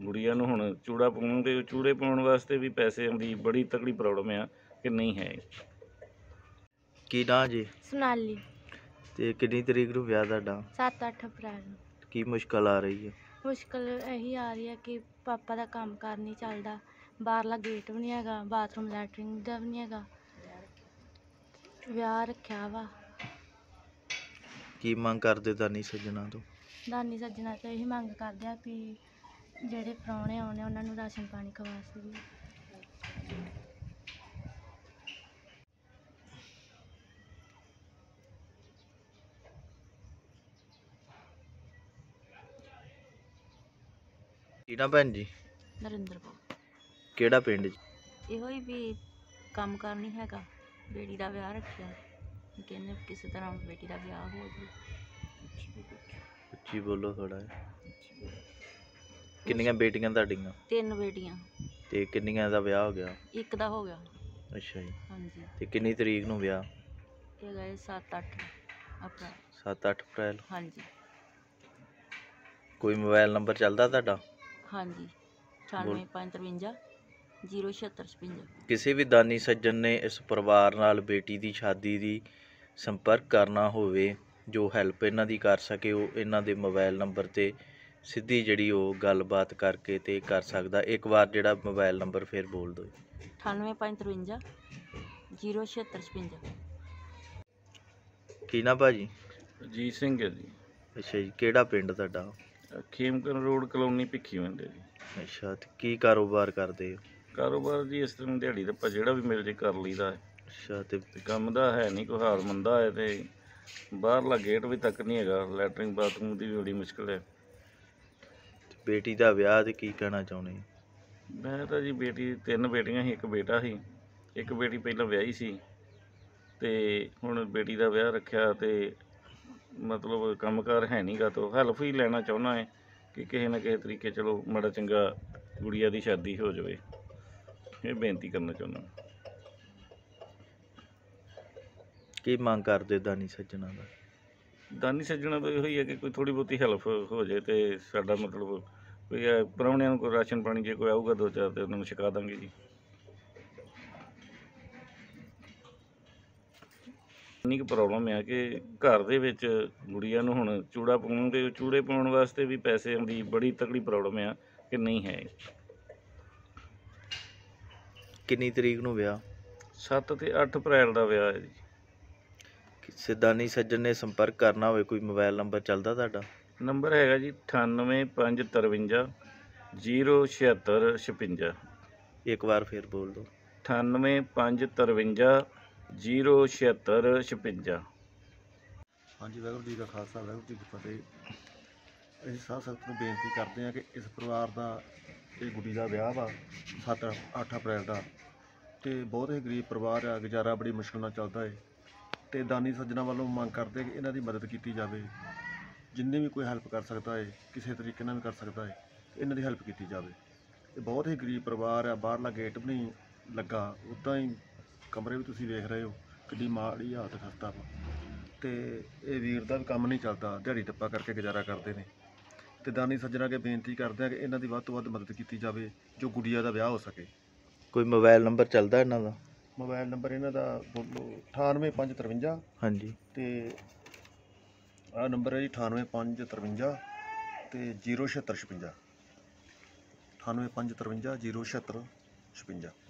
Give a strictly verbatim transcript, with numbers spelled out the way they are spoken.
ਗੁੜੀਆ ਨੂੰ ਹੁਣ ਚੂੜਾ ਪਾਉਣਗੇ, ਚੂੜੇ ਪਾਉਣ ਵਾਸਤੇ ਵੀ ਪੈਸਿਆਂ ਦੀ ਬੜੀ ਤਕੜੀ ਪ੍ਰੋਬਲਮ ਆ ਕਿ ਨਹੀਂ ਹੈ। ਕੀ ਨਾਂ ਜੀ? सोनाली। ਤੇ ਕਿੰਨੀ ਤਰੀਕ ਨੂੰ ਵਿਆਹ ਤੁਹਾਡਾ? सत्त अठ अप्रैल ਨੂੰ। ਕੀ ਮੁਸ਼ਕਲ ਆ ਰਹੀ ਹੈ? ਮੁਸ਼ਕਲ ਇਹੀ ਆ ਰਹੀ ਹੈ ਕਿ ਪਾਪਾ ਦਾ ਕੰਮ ਕਾਰ ਨਹੀਂ ਚੱਲਦਾ, ਬਾਹਰਲਾ ਗੇਟ ਵੀ ਨਹੀਂ ਹੈਗਾ, ਬਾਥਰੂਮ ਲੈਟਰਿੰਗ ਦਾ ਵੀ ਨਹੀਂ ਹੈਗਾ, ਵਿਆਹ ਰੱਖਿਆ ਵਾ। ਕੀ ਮੰਗ ਕਰਦੇ ਦਾਨੀ ਸੱਜਣਾ ਤੋਂ? ਦਾਨੀ ਸੱਜਣਾ ਤੋਂ ਇਹੀ ਮੰਗ ਕਰਦੇ ਆ ਵੀ ਜਿਹੜੇ ਪ੍ਰਾਹੁਣੇ ਆਉਣੇ ਉਹਨਾਂ ਨੂੰ ਰਾਸ਼ਨ ਪਾਣੀ ਖਵਾ ਸਕੀਏ। ਕੀ ਨਾਂ ਭੈਣ ਜੀ? ਨਰਿੰਦਰ ਕੌਰ। ਕਿਹੜਾ ਪਿੰਡ ਜੀ? ਇਹੋ ਹੀ ਵੀ ਕੰਮ ਕਾਰ ਨਹੀਂ ਹੈਗਾ, ਬੇਟੀ ਦਾ ਵਿਆਹ ਰੱਖਿਆ, ਕਹਿੰਦੇ ਕਿਸੇ ਤਰ੍ਹਾਂ ਬੇਟੀ ਦਾ ਵਿਆਹ ਹੋ ਜਾਵੇ। ਉੱਚੀ ਬੋਲੋ ਥੋੜਾ। ਕਿੰਨੀਆਂ ਬੇਟੀਆਂ ਤੁਹਾਡੀਆਂ? ਤਿੰਨ ਬੇਟੀਆਂ। ਤੇ ਕਿੰਨੀਆਂ ਦਾ ਵਿਆਹ ਹੋ ਗਿਆ? ਇੱਕ ਦਾ ਹੋ ਗਿਆ। ਅੱਛਾ ਜੀ। ਹਾਂਜੀ। ਤੇ ਕਿੰਨੀ ਤਰੀਕ ਨੂੰ ਵਿਆਹ? ਇਹ ਗਏ ਸੱਤ ਅੱਠ ਅਪ੍ਰੈਲ। ਸੱਤ ਅੱਠ ਅਪ੍ਰੈਲ। ਹਾਂਜੀ। ਕੋਈ ਮੋਬਾਈਲ ਨੰਬਰ ਚੱਲਦਾ ਤੁਹਾਡਾ? ਹਾਂਜੀ, ਅਠਾਨਵੇਂ ਪੰਜ ਤਰਵੰਜਾ ਜ਼ੀਰੋ ਛਿਹੱਤਰ ਛਪੰਜਾ। ਕਿਸੇ ਵੀ ਦਾਨੀ ਸੱਜਣ ਨੇ ਇਸ ਪਰਿਵਾਰ ਨਾਲ ਬੇਟੀ ਦੀ ਸ਼ਾਦੀ ਦੀ ਸੰਪਰਕ ਕਰਨਾ ਹੋਵੇ, ਜੋ ਹੈਲਪ ਇਹਨਾਂ ਦੀ ਕਰ ਸਕੇ, ਉਹ ਇਹਨਾਂ ਦੇ ਮੋਬਾਈਲ ਨੰਬਰ 'ਤੇ ਸਿੱਧੀ ਜਿਹੜੀ ਉਹ ਗੱਲਬਾਤ ਕਰਕੇ ਤੇ ਕਰ ਸਕਦਾ। ਇੱਕ ਵਾਰ ਜਿਹੜਾ ਮੋਬਾਈਲ ਨੰਬਰ ਫਿਰ ਬੋਲ ਦਿਓ। ਅਠਾਨਵੇਂ ਪੰਜ ਤਰਵੰਜਾ ਜ਼ੀਰੋ ਛਿਹੱਤਰ ਛਪੰਜਾ। ਕੀ ਨਾ ਭਾਜੀ? ਅਜੀਤ ਸਿੰਘ ਹੈ ਜੀ। ਅੱਛਾ ਜੀ। ਕਿਹੜਾ ਪਿੰਡ ਤੁਹਾਡਾ? ਖੇਮਕਰਨ ਰੋਡ ਕਲੋਨੀ ਭਿੱਖੀਵਿੰਡ ਹੈ ਜੀ। ਅੱਛਾ। ਤੇ ਕੀ ਕਾਰੋਬਾਰ ਕਰਦੇ ਹੋ? ਕਾਰੋਬਾਰ ਜੀ ਇਸ ਤਰ੍ਹਾਂ ਦਿਹਾੜੀ ਦਾ ਜਿਹੜਾ ਵੀ ਮਿਲ ਜੇ ਕਰ ਲਈਦਾ ਹੈ। ਅੱਛਾ। ਤੇ ਤੇ ਕੰਮ ਦਾ ਹੈ ਨਹੀਂ, ਕੋਈ ਹਾਲ ਮੰਦਾ ਹੈ ਤੇ ਬਾਹਰਲਾ ਗੇਟ ਵੀ ਤੱਕ ਨਹੀਂ ਹੈਗਾ, ਲੈਟਰਿੰਗ ਬਾਥਰੂਮ ਦੀ ਵੀ ਬੜੀ ਮੁਸ਼ਕਿਲ ਹੈ। ਬੇਟੀ ਦਾ ਵਿਆਹ ਤੇ ਕੀ ਕਹਿਣਾ ਚਾਹੁੰਦੇ? ਮੈਂ ਤਾਂ ਜੀ ਬੇਟੀ ਤਿੰਨ ਬੇਟੀਆਂ ਸੀ, ਇੱਕ ਬੇਟਾ ਸੀ। ਇੱਕ ਬੇਟੀ ਪਹਿਲਾਂ ਵਿਆਹੀ ਸੀ ਤੇ ਹੁਣ ਬੇਟੀ ਦਾ ਵਿਆਹ ਰੱਖਿਆ ਤੇ ਮਤਲਬ ਕੰਮਕਾਰ ਹੈ ਨਹੀਂ ਗਾ, ਤਾਂ ਹੈਲਪ ਹੀ ਲੈਣਾ ਚਾਹੁੰਦਾ ਹੈ ਕਿ ਕਿਸੇ ਨਾ ਕਿਸੇ ਤਰੀਕੇ ਚਲੋ ਮਾੜਾ ਚੰਗਾ ਗੁੜੀਆ ਦੀ ਸ਼ਾਦੀ ਹੋ ਜਾਵੇ, ਇਹ ਬੇਨਤੀ ਕਰਨਾ ਚਾਹੁੰਦਾ। ਕੀ ਮੰਗ ਕਰਦੇ ਦਾਨੀ ਸੱਜਣਾ ਦਾ? ਦਾਨੀ ਸੱਜਣਾ ਤੋਂ ਇਹੋ ਹੀ ਹੈ ਕਿ ਕੋਈ ਥੋੜ੍ਹੀ ਬਹੁਤੀ ਹੈਲਪ ਹੋ ਜਾਏ ਤੇ ਸਾਡਾ ਮਤਲਬ ਕੋਈ ਪ੍ਰਾਹੁਣਿਆਂ ਨੂੰ ਕੋਈ ਰਾਸ਼ਨ ਪਾਣੀ ਜੇ ਕੋਈ ਆਊਗਾ ਦੋ ਚਾਰ ਤੇ ਉਹਨਾਂ ਨੂੰ ਛਕਾ ਦਾਂਗੇ ਜੀ। ਇੰਨੀ ਕੁ ਪ੍ਰੋਬਲਮ ਆ ਕਿ ਘਰ ਦੇ ਵਿੱਚ ਗੁੜੀਆ ਨੂੰ ਹੁਣ ਚੂੜਾ ਪਾਉਣਗੇ, ਚੂੜੇ ਪਾਉਣ ਵਾਸਤੇ ਵੀ ਪੈਸਿਆਂ ਦੀ ਬੜੀ ਤਕੜੀ ਪ੍ਰੋਬਲਮ ਆ ਕਿ ਨਹੀਂ ਹੈ। ਕਿੰਨੀ ਤਰੀਕ ਨੂੰ ਵਿਆਹ? ਸੱਤ ਤੇ ਅੱਠ ਅਪ੍ਰੈਲ ਦਾ ਵਿਆਹ ਹੈ ਜੀ। ਕਿਸੇ ਦਾਨੀ ਸੱਜਣ ਨੇ ਸੰਪਰਕ ਕਰਨਾ ਹੋਵੇ, ਕੋਈ ਮੋਬਾਈਲ ਨੰਬਰ ਚੱਲਦਾ ਤੁਹਾਡਾ? ਨੰਬਰ ਹੈਗਾ ਜੀ ਅਠਾਨਵੇਂ ਪੰਜ ਤਰਵੰਜਾ ਜ਼ੀਰੋ ਛਿਹੱਤਰ ਛਪੰਜਾ। ਇੱਕ ਵਾਰ ਫਿਰ ਬੋਲ ਦਿਓ। ਅਠਾਨਵੇਂ ਪੰਜ ਤਰਵੰਜਾ ਜ਼ੀਰੋ ਛਿਹੱਤਰ ਛਪੰਜਾ। ਹਾਂਜੀ, ਵਾਹਿਗੁਰੂ ਜੀ ਦਾ ਖਾਲਸਾ, ਵਾਹਿਗੁਰੂ ਜੀ ਕੀ ਫਤਿਹ। ਅਸੀਂ ਸਾਧ ਸੰਗਤ ਨੂੰ ਬੇਨਤੀ ਕਰਦੇ ਹਾਂ ਕਿ ਇਸ ਪਰਿਵਾਰ ਦਾ ਇਹ ਗੁੱਡੀ ਦਾ ਵਿਆਹ ਵਾ ਸੱਤ ਅੱਠ ਅਪ੍ਰੈਲ ਦਾ, ਅਤੇ ਬਹੁਤ ਹੀ ਗਰੀਬ ਪਰਿਵਾਰ ਆ, ਗੁਜ਼ਾਰਾ ਬੜੀ ਮੁਸ਼ਕਿਲ ਨਾਲ ਚੱਲਦਾ ਹੈ। ਅਤੇ ਦਾਨੀ ਸੱਜਣਾ ਵੱਲੋਂ ਮੰਗ ਕਰਦੇ ਕਿ ਇਹਨਾਂ ਦੀ ਮਦਦ ਕੀਤੀ ਜਾਵੇ। ਜਿੰਨੇ ਵੀ ਕੋਈ ਹੈਲਪ ਕਰ ਸਕਦਾ ਹੈ, ਕਿਸੇ ਤਰੀਕੇ ਨਾਲ ਵੀ ਕਰ ਸਕਦਾ ਹੈ, ਇਹਨਾਂ ਦੀ ਹੈਲਪ ਕੀਤੀ ਜਾਵੇ। ਇਹ ਬਹੁਤ ਹੀ ਗਰੀਬ ਪਰਿਵਾਰ ਆ, ਬਾਹਰਲਾ ਗੇਟ ਵੀ ਨਹੀਂ ਲੱਗਾ, ਉੱਦਾਂ ਹੀ ਕਮਰੇ ਵੀ ਤੁਸੀਂ ਵੇਖ ਰਹੇ ਹੋ, ਕਿੰਨੀ ਮਾੜੀ ਹਾਲਤ ਖਸਤਾ ਵਾ। ਅਤੇ ਇਹ ਵੀਰ ਦਾ ਵੀ ਕੰਮ ਨਹੀਂ ਚੱਲਦਾ, ਦਿਹਾੜੀ ਟੱਪਾ ਕਰਕੇ ਗੁਜ਼ਾਰਾ ਕਰਦੇ ਨੇ। ਅਤੇ ਦਾਨੀ ਸੱਜਣਾ ਅੱਗੇ ਬੇਨਤੀ ਕਰਦੇ ਆ ਕਿ ਇਹਨਾਂ ਦੀ ਵੱਧ ਤੋਂ ਵੱਧ ਮਦਦ ਕੀਤੀ ਜਾਵੇ, ਜੋ ਗੁੱਡੀਆ ਦਾ ਵਿਆਹ ਹੋ ਸਕੇ। ਕੋਈ ਮੋਬਾਈਲ ਨੰਬਰ ਚੱਲਦਾ ਇਹਨਾਂ ਦਾ? ਮੋਬਾਈਲ ਨੰਬਰ ਇਹਨਾਂ ਦਾ ਬੋਲੋ ਅਠਾਨਵੇਂ ਪੰਜ ਤਰਵੰਜਾ। ਹਾਂਜੀ। ਅਤੇ ਆਹ ਨੰਬਰ ਹੈ ਜੀ ਅਠਾਨਵੇਂ ਪੰਜ ਤਰਵੰਜਾ ਅਤੇ ਜ਼ੀਰੋ ਛਿਹੱਤਰ ਛਪੰਜਾ। ਅਠਾਨਵੇਂ ਪੰਜ ਤਰਵੰਜਾ ਜ਼ੀਰੋ ਛਿਹੱਤਰ ਛਪੰਜਾ।